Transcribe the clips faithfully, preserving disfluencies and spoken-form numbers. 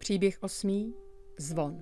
Příběh osmý. Zvon.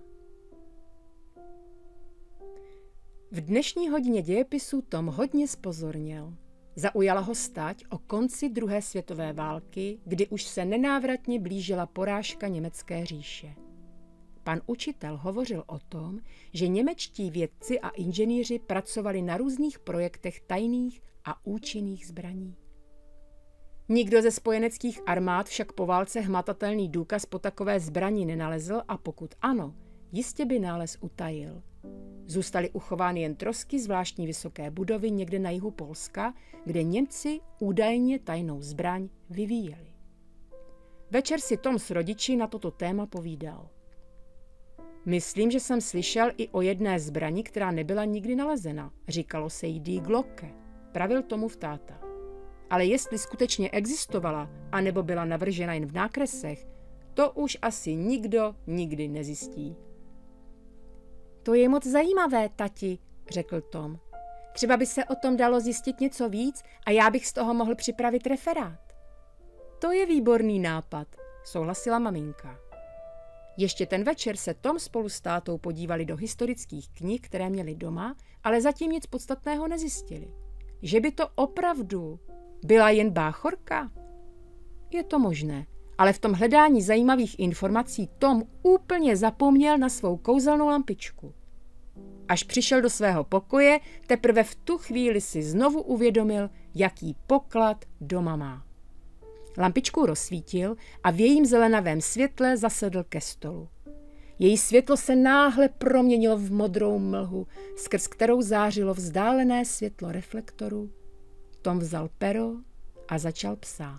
V dnešní hodině dějepisu Tom hodně zpozorněl. Zaujala ho stať o konci druhé světové války, kdy už se nenávratně blížila porážka německé říše. Pan učitel hovořil o tom, že němečtí vědci a inženýři pracovali na různých projektech tajných a účinných zbraní. Nikdo ze spojeneckých armád však po válce hmatatelný důkaz po takové zbraní nenalezl a pokud ano, jistě by nález utajil. Zůstaly uchovány jen trosky zvláštní vysoké budovy někde na jihu Polska, kde Němci údajně tajnou zbraň vyvíjeli. Večer si Tom s rodiči na toto téma povídal. Myslím, že jsem slyšel i o jedné zbrani, která nebyla nikdy nalezena. Říkalo se jí Die Glocke. Pravil Tomův táta. Ale jestli skutečně existovala, anebo byla navržena jen v nákresech, to už asi nikdo nikdy nezjistí. To je moc zajímavé, tati, řekl Tom. Třeba by se o tom dalo zjistit něco víc a já bych z toho mohl připravit referát. To je výborný nápad, souhlasila maminka. Ještě ten večer se Tom spolu s tátou podívali do historických knih, které měli doma, ale zatím nic podstatného nezjistili. Že by to opravdu byla jen báchorka? Je to možné, ale v tom hledání zajímavých informací Tom úplně zapomněl na svou kouzelnou lampičku. Až přišel do svého pokoje, teprve v tu chvíli si znovu uvědomil, jaký poklad doma má. Lampičku rozsvítil a v jejím zelenavém světle zasedl ke stolu. Její světlo se náhle proměnilo v modrou mlhu, skrz kterou zářilo vzdálené světlo reflektoru. Tom vzal pero a začal psát.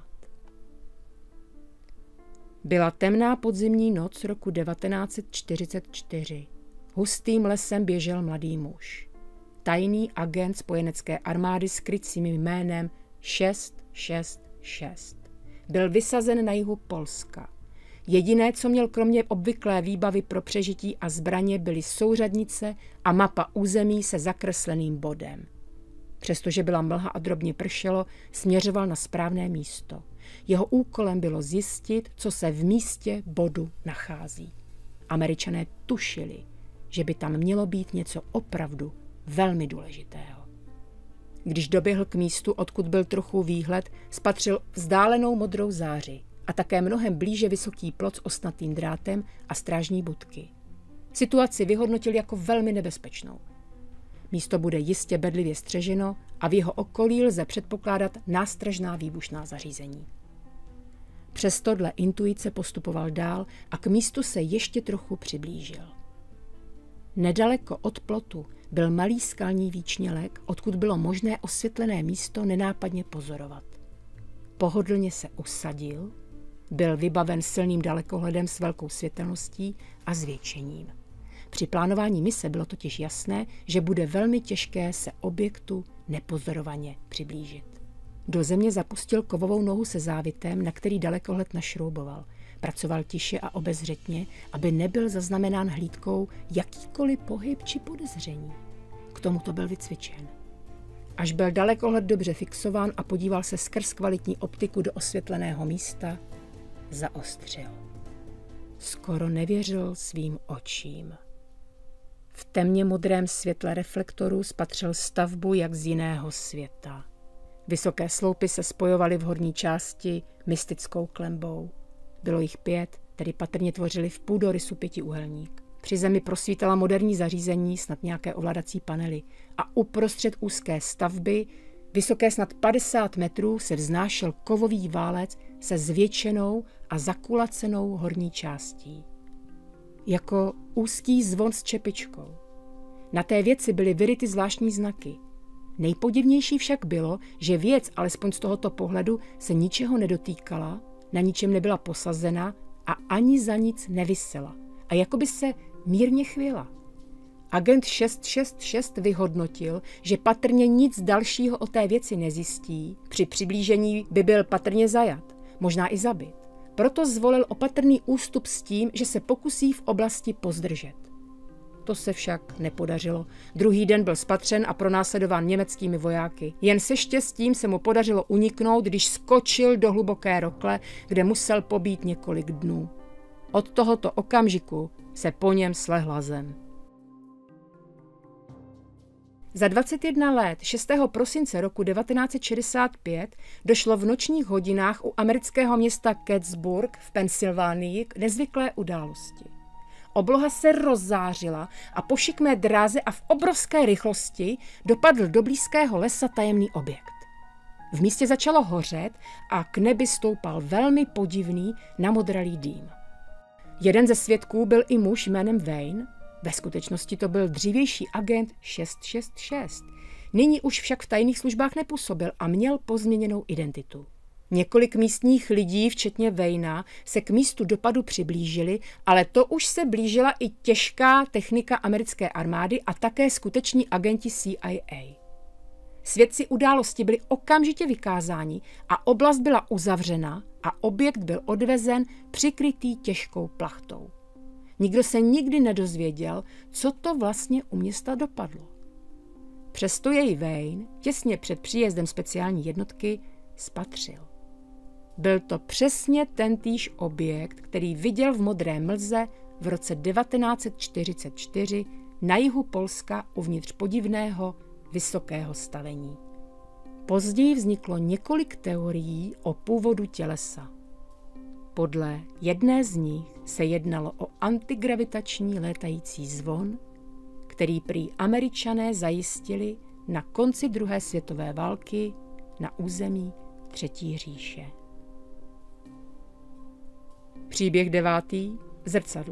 Byla temná podzimní noc roku devatenáct set čtyřicet čtyři. Hustým lesem běžel mladý muž. Tajný agent spojenecké armády s krycím jménem šest šest šest. Byl vysazen na jihu Polska. Jediné, co měl kromě obvyklé výbavy pro přežití a zbraně, byly souřadnice a mapa území se zakresleným bodem. Přestože byla mlha a drobně pršelo, směřoval na správné místo. Jeho úkolem bylo zjistit, co se v místě bodu nachází. Američané tušili, že by tam mělo být něco opravdu velmi důležitého. Když doběhl k místu, odkud byl trochu výhled, spatřil vzdálenou modrou záři a také mnohem blíže vysoký plot s ostnatým drátem a strážní budky. Situaci vyhodnotil jako velmi nebezpečnou. Místo bude jistě bedlivě střeženo a v jeho okolí lze předpokládat nástražná výbušná zařízení. Přesto dle intuice postupoval dál a k místu se ještě trochu přiblížil. Nedaleko od plotu byl malý skalní výčnělek, odkud bylo možné osvětlené místo nenápadně pozorovat. Pohodlně se usadil, byl vybaven silným dalekohledem s velkou světelností a zvětšením. Při plánování mise bylo totiž jasné, že bude velmi těžké se objektu nepozorovaně přiblížit. Do země zapustil kovovou nohu se závitem, na který dalekohled našrouboval. Pracoval tiše a obezřetně, aby nebyl zaznamenán hlídkou jakýkoliv pohyb či podezření. K tomu to byl vycvičen. Až byl dalekohled dobře fixován a podíval se skrz kvalitní optiku do osvětleného místa, zaostřil. Skoro nevěřil svým očím. V temně modrém světle reflektoru spatřil stavbu jak z jiného světa. Vysoké sloupy se spojovaly v horní části mystickou klenbou. Bylo jich pět, tedy patrně tvořili v půdorysu pětiúhelník. Při zemi prosvítala moderní zařízení, snad nějaké ovladací panely. A uprostřed úzké stavby, vysoké snad padesát metrů, se vznášel kovový válec se zvětšenou a zakulacenou horní částí. Jako úzký zvon s čepičkou. Na té věci byly vyryty zvláštní znaky. Nejpodivnější však bylo, že věc, alespoň z tohoto pohledu, se ničeho nedotýkala, na ničem nebyla posazena a ani za nic nevisela. A jakoby se mírně chvěla. Agent šest šest šest vyhodnotil, že patrně nic dalšího o té věci nezjistí. Při přiblížení by byl patrně zajat, možná i zabit. Proto zvolil opatrný ústup s tím, že se pokusí v oblasti pozdržet. To se však nepodařilo. Druhý den byl spatřen a pronásledován německými vojáky. Jen se štěstím se mu podařilo uniknout, když skočil do hluboké rokle, kde musel pobít několik dnů. Od tohoto okamžiku se po něm slehla zem. Za dvacet jedna let šestého prosince roku devatenáct set šedesát pět došlo v nočních hodinách u amerického města Gettysburg v Pensylvánii k nezvyklé události. Obloha se rozzářila a po šikmé dráze a v obrovské rychlosti dopadl do blízkého lesa tajemný objekt. V místě začalo hořet a k nebi stoupal velmi podivný, namodralý dým. Jeden ze svědků byl i muž jménem Wayne, ve skutečnosti to byl dřívější agent šest šest šest. Nyní už však v tajných službách nepůsobil a měl pozměněnou identitu. Několik místních lidí, včetně Wayna, se k místu dopadu přiblížili, ale to už se blížila i těžká technika americké armády a také skuteční agenti C I A. Svědci události byli okamžitě vykázáni a oblast byla uzavřena a objekt byl odvezen přikrytý těžkou plachtou. Nikdo se nikdy nedozvěděl, co to vlastně u města dopadlo. Přesto jej Wayne těsně před příjezdem speciální jednotky spatřil. Byl to přesně tentýž objekt, který viděl v modré mlze v roce devatenáct set čtyřicet čtyři na jihu Polska uvnitř podivného vysokého stavení. Později vzniklo několik teorií o původu tělesa. Podle jedné z nich se jednalo o antigravitační létající zvon, který prý Američané zajistili na konci druhé světové války na území Třetí říše. Příběh devátý. Zrcadlo.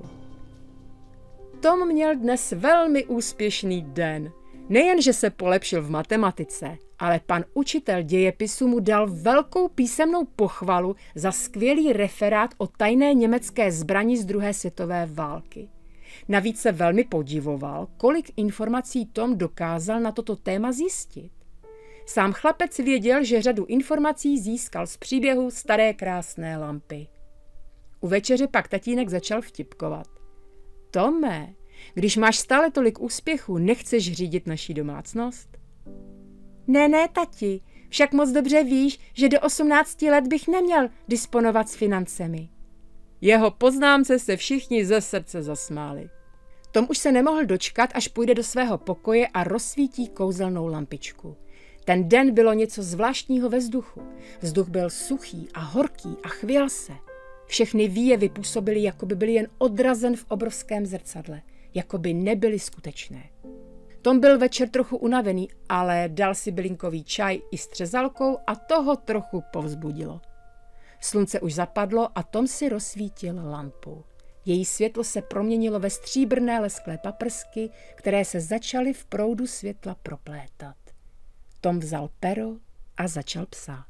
Tom měl dnes velmi úspěšný den. Nejenže se polepšil v matematice, ale pan učitel dějepisu mu dal velkou písemnou pochvalu za skvělý referát o tajné německé zbrani z druhé světové války. Navíc se velmi podivoval, kolik informací Tom dokázal na toto téma zjistit. Sám chlapec věděl, že řadu informací získal z příběhu staré krásné lampy. U večeře pak tatínek začal vtipkovat. Tome, když máš stále tolik úspěchů, nechceš řídit naší domácnost? Ne, ne, tati, však moc dobře víš, že do osmnácti let bych neměl disponovat s financemi. Jeho poznámce se všichni ze srdce zasmáli. Tom už se nemohl dočkat, až půjde do svého pokoje a rozsvítí kouzelnou lampičku. Ten den bylo něco zvláštního ve vzduchu. Vzduch byl suchý a horký a chvěl se. Všechny výjevy působily, jako by byly jen odrazen v obrovském zrcadle, jako by nebyly skutečné. Tom byl večer trochu unavený, ale dal si bylinkový čaj i s třezalkou a toho trochu povzbudilo. Slunce už zapadlo a Tom si rozsvítil lampu. Její světlo se proměnilo ve stříbrné lesklé paprsky, které se začaly v proudu světla proplétat. Tom vzal pero a začal psát.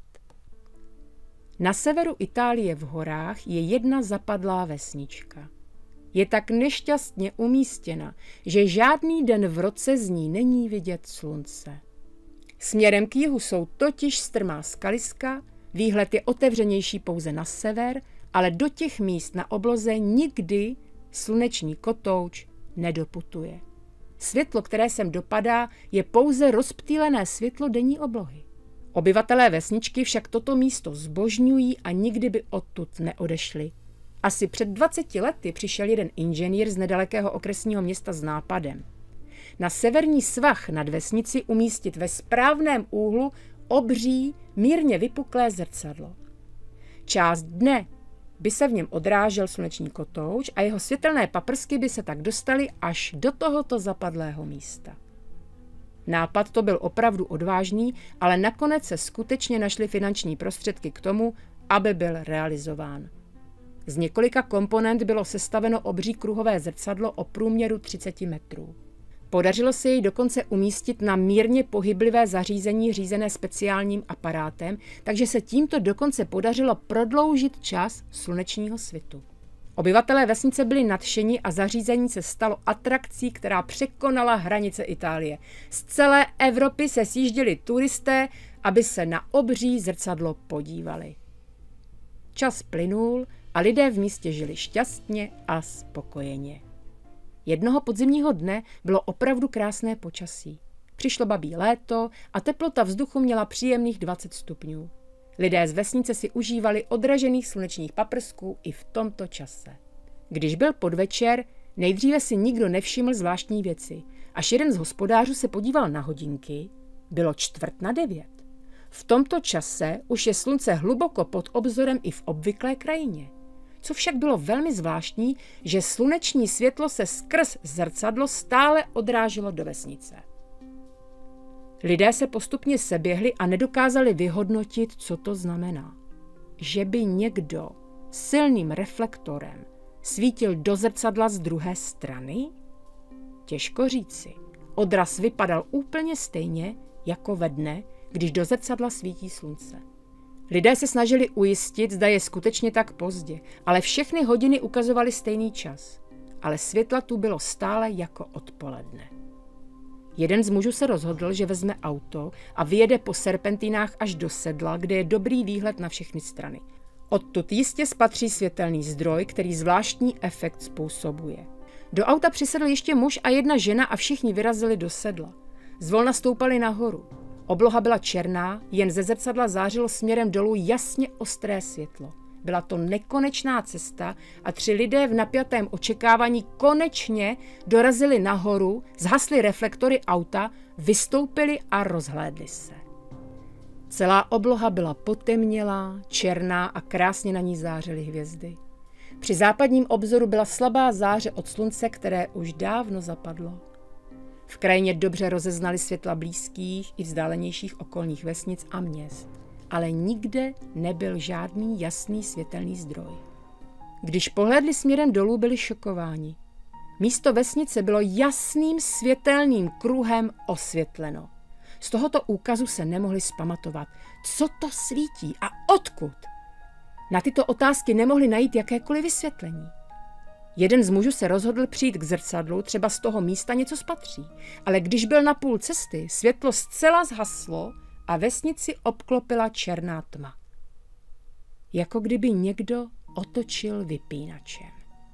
Na severu Itálie v horách je jedna zapadlá vesnička. Je tak nešťastně umístěna, že žádný den v roce z ní není vidět slunce. Směrem k jihu jsou totiž strmá skaliska, výhled je otevřenější pouze na sever, ale do těch míst na obloze nikdy sluneční kotouč nedoputuje. Světlo, které sem dopadá, je pouze rozptýlené světlo denní oblohy. Obyvatelé vesničky však toto místo zbožňují a nikdy by odtud neodešli. Asi před dvaceti lety přišel jeden inženýr z nedalekého okresního města s nápadem. Na severní svah nad vesnici umístit ve správném úhlu obří, mírně vypuklé zrcadlo. Část dne by se v něm odrážel sluneční kotouč a jeho světelné paprsky by se tak dostaly až do tohoto zapadlého místa. Nápad to byl opravdu odvážný, ale nakonec se skutečně našly finanční prostředky k tomu, aby byl realizován. Z několika komponent bylo sestaveno obří kruhové zrcadlo o průměru třicet metrů. Podařilo se jej dokonce umístit na mírně pohyblivé zařízení řízené speciálním aparátem, takže se tímto dokonce podařilo prodloužit čas slunečního svitu. Obyvatelé vesnice byli nadšeni a zařízení se stalo atrakcí, která překonala hranice Itálie. Z celé Evropy se sjížděli turisté, aby se na obří zrcadlo podívali. Čas plynul a lidé v místě žili šťastně a spokojeně. Jednoho podzimního dne bylo opravdu krásné počasí. Přišlo babí léto a teplota vzduchu měla příjemných dvacet stupňů. Lidé z vesnice si užívali odražených slunečních paprsků i v tomto čase. Když byl podvečer, nejdříve si nikdo nevšiml zvláštní věci. Až jeden z hospodářů se podíval na hodinky, bylo čtvrt na devět. V tomto čase už je slunce hluboko pod obzorem i v obvyklé krajině. Co však bylo velmi zvláštní, že sluneční světlo se skrz zrcadlo stále odráželo do vesnice. Lidé se postupně seběhli a nedokázali vyhodnotit, co to znamená. Že by někdo silným reflektorem svítil do zrcadla z druhé strany? Těžko říci. Odraz vypadal úplně stejně jako ve dne, když do zrcadla svítí slunce. Lidé se snažili ujistit, zda je skutečně tak pozdě, ale všechny hodiny ukazovaly stejný čas. Ale světla tu bylo stále jako odpoledne. Jeden z mužů se rozhodl, že vezme auto a vyjede po serpentinách až do sedla, kde je dobrý výhled na všechny strany. Odtud jistě spatří světelný zdroj, který zvláštní efekt způsobuje. Do auta přisedl ještě muž a jedna žena a všichni vyrazili do sedla. Zvolna stoupali nahoru. Obloha byla černá, jen ze zrcadla zářilo směrem dolů jasně ostré světlo. Byla to nekonečná cesta a tři lidé v napjatém očekávání konečně dorazili nahoru, zhasly reflektory auta, vystoupili a rozhlédli se. Celá obloha byla potemnělá, černá a krásně na ní zářily hvězdy. Při západním obzoru byla slabá záře od slunce, které už dávno zapadlo. V krajině dobře rozeznali světla blízkých i vzdálenějších okolních vesnic a měst, ale nikde nebyl žádný jasný světelný zdroj. Když pohlédli směrem dolů, byli šokováni. Místo vesnice bylo jasným světelným kruhem osvětleno. Z tohoto úkazu se nemohli zpamatovat, co to svítí a odkud. Na tyto otázky nemohli najít jakékoliv vysvětlení. Jeden z mužů se rozhodl přijít k zrcadlu, třeba z toho místa něco spatří, ale když byl na půl cesty, světlo zcela zhaslo a vesnici obklopila černá tma. Jako kdyby někdo otočil vypínačem.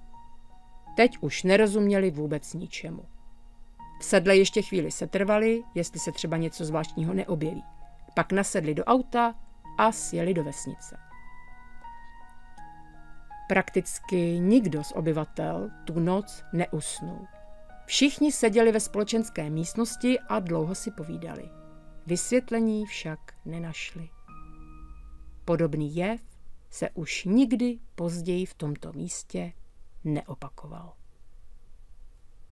Teď už nerozuměli vůbec ničemu. V sedle ještě chvíli setrvali, jestli se třeba něco zvláštního neobjeví. Pak nasedli do auta a sjeli do vesnice. Prakticky nikdo z obyvatel tu noc neusnul. Všichni seděli ve společenské místnosti a dlouho si povídali. Vysvětlení však nenašli. Podobný jev se už nikdy později v tomto místě neopakoval.